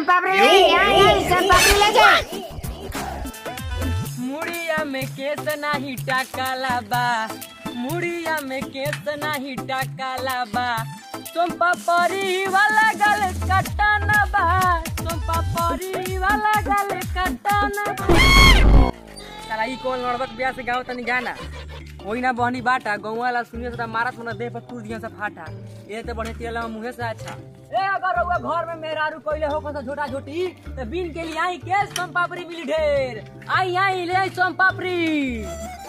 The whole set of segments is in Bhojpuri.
सोन पापड़ी ले, यहाँ सोन पापड़ी ले जा। मुड़िया में केस नाही टाकाला बा, मुड़िया में केस नाही टाकाला बा, सोन पापड़ी वाला गल कटाना बा, सोन पापड़ी वाला गल कटाना बा। साला ई कौन लड़बक ब्याह से गाँव तनी गाना वही ना बहनी बाटा गौवा वाला सुनिए से मारत मना देह पर टूट दिया से फाटा ये तो बढ़े तेला मुँहे से अच्छा। ए अगर रउआ घर में मेहरारू कोइले हो कसा छोटा छोटी तो बिन के लिए आई के सोन पापड़ी मिली ढेर आई आई ले सोन पापड़ी।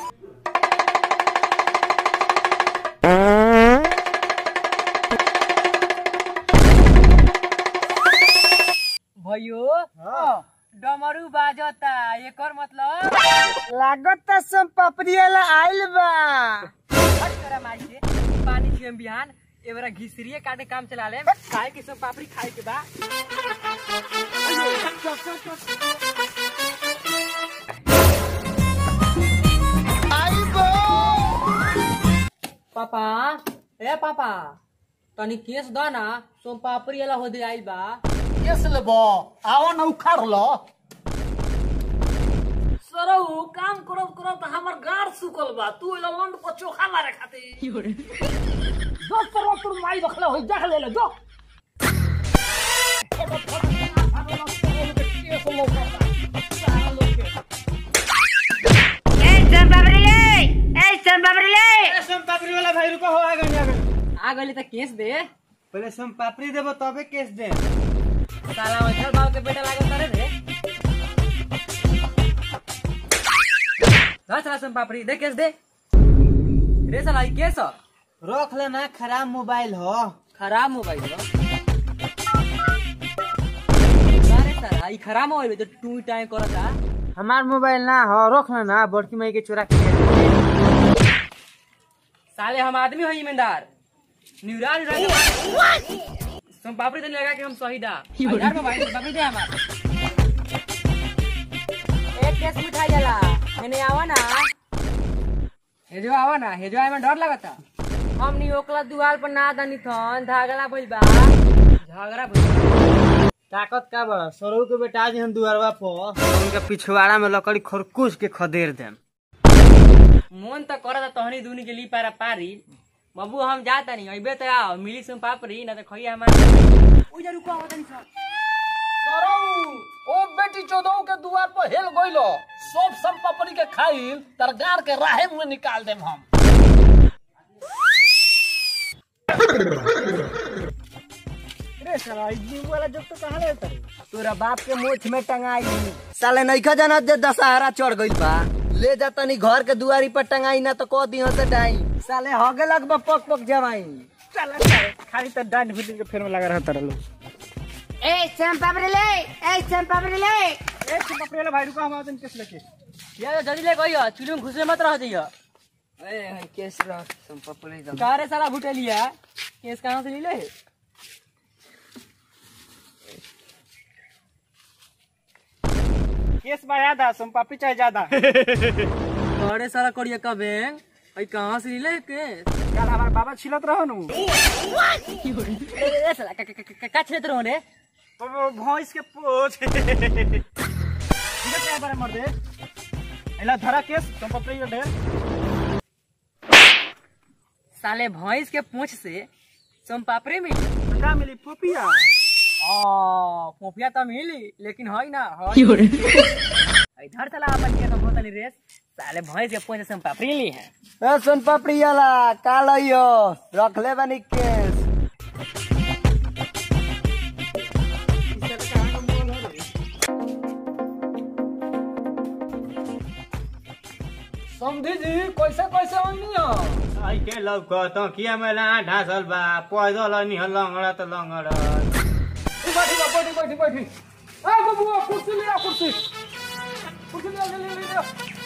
भयो डमरू बाजता एकर मतलब लागत सोन पापड़ी वाला आइल बा। हट करा माई से पानी पियम बिहान एवरा घिसरिए काटे काम चला ले खाए के सोन पापड़ी खाए के बा। पापा ए पापा तनी केस द ना सोन पापड़ी वाला हो दे आई बा। केस लेबो आओ न उखाड़ लो। सरऊ काम करब करब त हमर गाड़ सुकल बा तू एला लंड पर चोखा मारे खातिर जो सरऊ तोर माई बखला होई देख ले जो सोन पापड़ी ले, सोन पापड़ी ले। सोन पापड़ी वाला भाई रुको हो आ गली त केस दे पहले सोन पापड़ी देबो तबे केस दे। साला वैठल बाव के बेटा लागल करे रे साला सोन पापड़ी दे केस दे रे साला ई केस रख लेना खराब मोबाइल हो। खराब मोबाइल हो अरे साला ई खराब मोबाइल तो टू टाइम करता हमार मोबाइल ना हो रख लेना बड़की माई के चोरा के साले हम आदमी हो ईमानदार न्यूराल सोन पापड़ी देने लगा कि हम शहीदा हजार मोबाइल पापड़ी दे हमार एक केस मिठाई जाला एने आवा ना हेजो आवा ना हेजो आए में डर लगता हमनी ओकला दुआल पर ना दनी थन झगड़ा भइल बा झगड़ा भइल ताकत का बा सरऊ के बेटा आज हम दुआरवा पर उनका पिछवाड़ा में लकड़ी खरकुश के खदेर देम। मन तो करता तहनी दूनी के ली पारा पारी बाबू हम जाता नहीं अबे तो आओ मिली सोन पापड़ी ना तो खइया हमारे उधर रुको आवतनी सब सरऊ ओ बेटी चोदऊ के दुआर पर हेल गइलो सब सोन पापड़ी के खाइल तर गाड़ के राहे में निकाल देम हम। रे साला इतनी वाला जब तो कहां लेता रे तोरा बाप के मोछ में टंगाई साले नइखा जानत जे दशहरा चढ़ गइल बा ले जाता नी घर के दुआरी पर टंगाई ना तो कह दियो से डाई साले हगे लगबा पक पक जमाई चल खाली त डांड फिटिंग के फेर में लगा रहता रे लोग। ए सोन पापड़ी ले, सोन पापड़ी ले। ए सोन पापड़ी वाला भाई रुको हम आते केस लेके ये जल्दी ले गइयो चुलू में घुसले मत रह जइयो ए केस रख सोन पापड़ी दम कारे साला भुटेलिया केस कहां से ले केस बा ज्यादा सोन पापड़ी चाहे ज्यादा। कारे साला करिया कबे आई कहां से ले केस कल हमार बाबा छिलत रहो नु ए साला का क्षेत्र हो रे तो वो भैंस के पोछ इधर क्या बारे मर दे एला धरा केस सोन पापड़ी के ढेर साले भैंस के पूंछ से सोन पापड़ी मिली का मिली पोपिया पोपिया तो मिली लेकिन है ना इधर चला अपन के तो बोतली रेस साले भैंस के पूंछ से सोन पापड़ी ली है। ए सोन पापड़ी वाला का लइयो रख ले बानी केस समझी जी कैसे कैसे होनी हो आई के लव को तो किया मेला ढासल बा पैदल नि लंगड़ा त लंगड़ा बैठी बैठी बैठी बैठी ए बाबू कुर्सी ले कुर्सी कुर्सी ले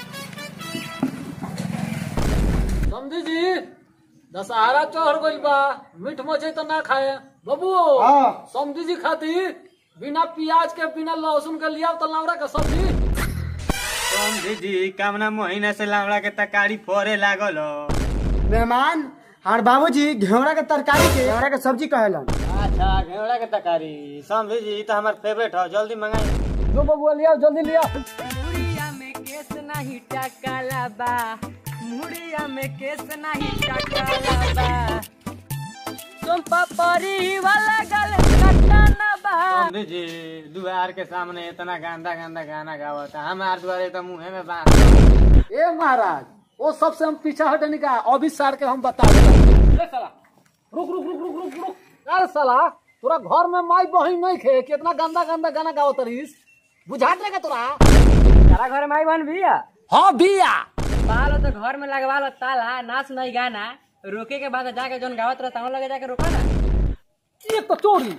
समझी जी दशहरा चढ़ गइल बा मीठ मछली तो ना खाए बाबू समझी जी खातिर बिना प्याज के बिना लहसुन के लिया तो लंगड़ा के सब्जी समझी जी कामना महीना से लंगड़ा के तरकारी फोड़े लागल हो। मेहमान हमार बाबूजी घेवड़ा के तरकारी के घेवड़ा के सब्जी कहेलन अच्छा घेवड़ा के तरकारी समझी जी तो हमार फेवरेट हो जल्दी मंगाई जो बबुआ लिया जल्दी लिया मुड़िया में केस नहीं टकाला बा मुड़िया में केस नहीं टकाला बा तुम पपरी वाला गल कटना बा समझी जी दुआर के सामने इतना गंदा गंदा गाना गावता हमार दुआरे तो मुंह में बांध ए महाराज वो सबसे हम पीछा हटने का अभी सार के हम बता देते साला रुक रुक रुक रुक रुक रुक अरे साला तोरा घर में माई बहन नहीं खे कितना गंदा गंदा गाना गाओ तरीस बुझात रहेगा तोरा तारा घर माई बहन बिया हाँ बिया बालो तो घर में लगवा लो ताला नाच नहीं गाना रोके के बाद जाके जोन गावत रहता हूँ लगे जाके रोका ना ये तो चोरी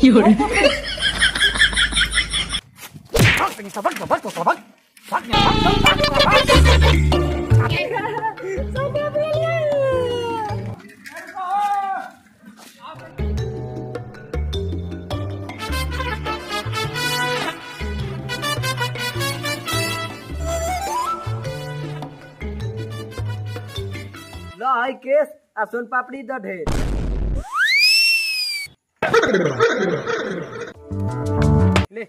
लो हाई केस आ सोन पापड़ी द ढेर ले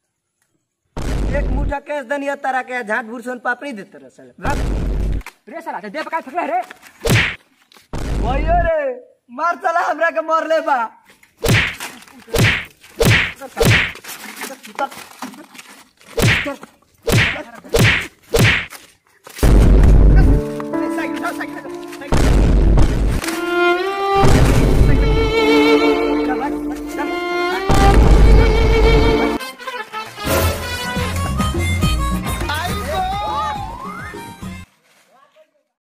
एक मुठा केस दनिया तारा के झाट भूर सोन पापड़ी देते रह साले रे साला दे पका फकला रे भइयो रे मार साला हमरा के मार ले बा साइकिल